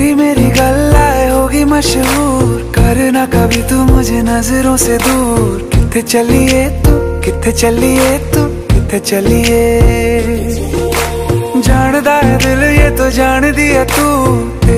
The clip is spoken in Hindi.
तेरी मेरी गल्लाए होगी मशहूर, करना कभी तू मुझे नजरों से दूर। किथे चलिए तू, किथे चलिए तू, किथे चलिए। जानदा है दिल ये तो जान दिया तू,